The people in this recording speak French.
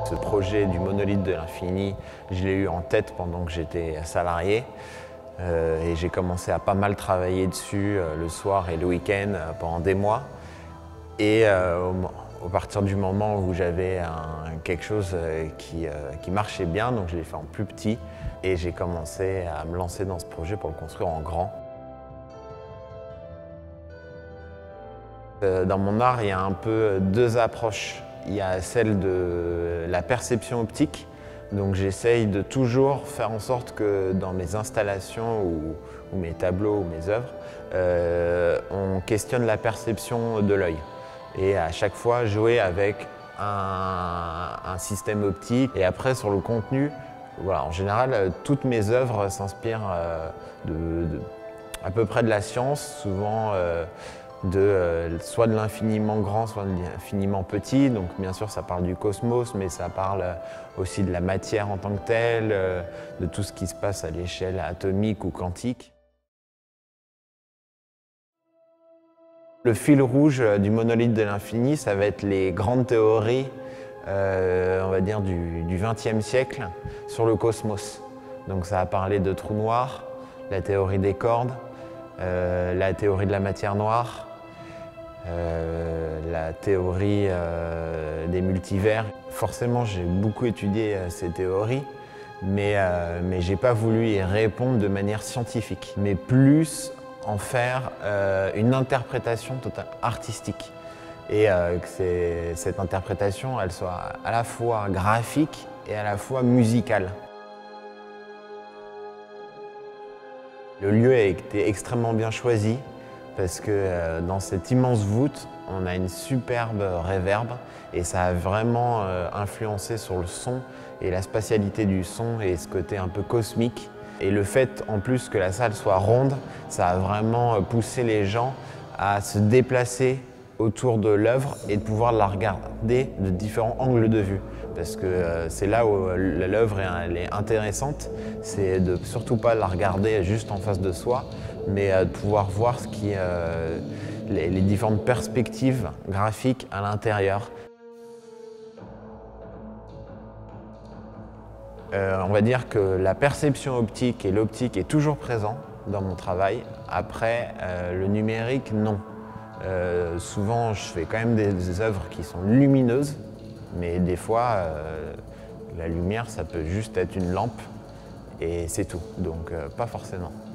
Ce projet du monolithe de l'infini, je l'ai eu en tête pendant que j'étais salarié. Et j'ai commencé à pas mal travailler dessus le soir et le week-end pendant des mois. Et à partir du moment où j'avais quelque chose qui marchait bien, donc je l'ai fait en plus petit, et j'ai commencé à me lancer dans ce projet pour le construire en grand. Dans mon art, il y a un peu deux approches. Il y a celle de la perception optique. Donc j'essaye de toujours faire en sorte que dans mes installations ou mes tableaux ou mes œuvres, on questionne la perception de l'œil. Et à chaque fois, jouer avec un système optique. Et après, sur le contenu, voilà, en général, toutes mes œuvres s'inspirent à peu près de la science, souvent soit de l'infiniment grand, soit de l'infiniment petit. Donc bien sûr, ça parle du cosmos, mais ça parle aussi de la matière en tant que telle, de tout ce qui se passe à l'échelle atomique ou quantique. Le fil rouge du monolithe de l'infini, ça va être les grandes théories, on va dire, du XXe siècle sur le cosmos. Donc ça va parler de trous noirs, la théorie des cordes, la théorie de la matière noire, la théorie des multivers. Forcément, j'ai beaucoup étudié ces théories, mais je n'ai pas voulu y répondre de manière scientifique, mais plus en faire une interprétation totalement artistique. Et que cette interprétation, elle soit à la fois graphique et à la fois musicale. Le lieu a été extrêmement bien choisi parce que dans cette immense voûte, on a une superbe réverb et ça a vraiment influencé sur le son et la spatialité du son et ce côté un peu cosmique. Et le fait en plus que la salle soit ronde, ça a vraiment poussé les gens à se déplacer autour de l'œuvre et de pouvoir la regarder de différents angles de vue. Parce que c'est là où l'œuvre est intéressante, c'est de surtout pas la regarder juste en face de soi, mais de pouvoir voir les différentes perspectives graphiques à l'intérieur. On va dire que la perception optique et l'optique est toujours présent dans mon travail. Après, le numérique, non. Souvent, je fais quand même des œuvres qui sont lumineuses, mais des fois, la lumière, ça peut juste être une lampe et c'est tout. Donc, pas forcément.